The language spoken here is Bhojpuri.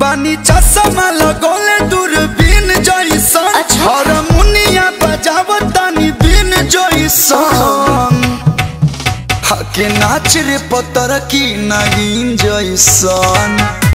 बानी चश्मा लगोले दूरबीन जइसन। अच्छा। हारमोनिया बजावतानी बिन जइसन। हके नाच रे पतर की नागिन जइसन।